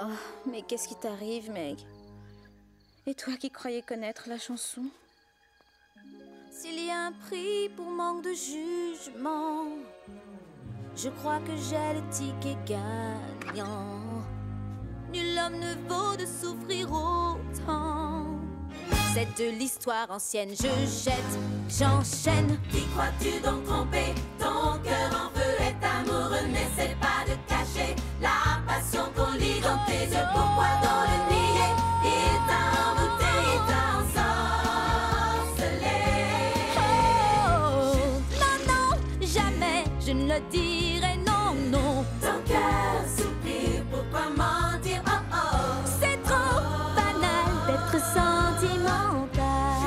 Oh, mais qu'est-ce qui t'arrive, Meg? Et toi qui croyais connaître la chanson? S'il y a un prix pour manque de jugement, je crois que j'ai le ticket gagnant. Nul homme ne vaut de souffrir autant. C'est de l'histoire ancienne, je jette, j'enchaîne. Qui crois-tu donc tromper? Ton cœur en feu est amoureux, n'essaie pas de cacher la passion qu'on lit dans tes yeux. Pourquoi dans le nier? Il t'a envoûté, il t'a ensorcelé. Oh, non, non, jamais je ne le dirai, non, non. Ton cœur soupire, pourquoi mentir? Oh, oh. C'est trop banal d'être sentimental.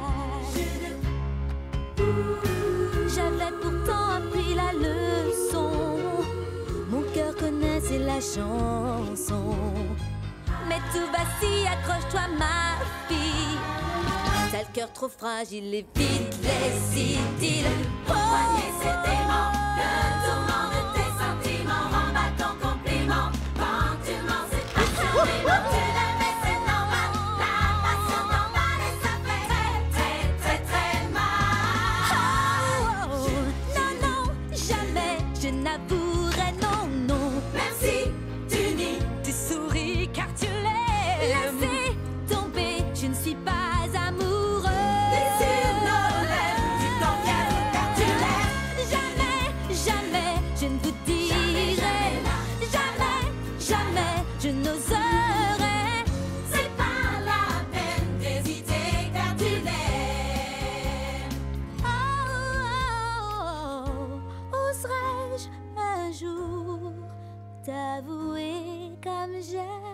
J'avais pourtant appris la leçon. Mon cœur connaissait la chanson. Mais tout vacille, accroche-toi ma fille. T'as le cœur trop fragile, évite les idylles. Poigner ses démons, le tourment de tes sentiments. Remballe ton compliment, quand tu mens c'est pas ça. Mais non, tu l'aimes et c'est normal. La passion t'emballe et ça fait très, très, très, très mal. Oh, non, non, jamais je n'avouerai non, non. Même si tu nies, tu souris car tu l'aimes. Laissez tomber, je ne suis pas amoureux. Désir ne lève, tu t'engages car tu l'aimes. Jamais, jamais, je ne vous dirai. Jamais, jamais, je n'oserai. C'est pas la peine d'hésiter car tu l'aimes. Oh, oh, oh, oserais-je un jour t'avouer comme j'aime?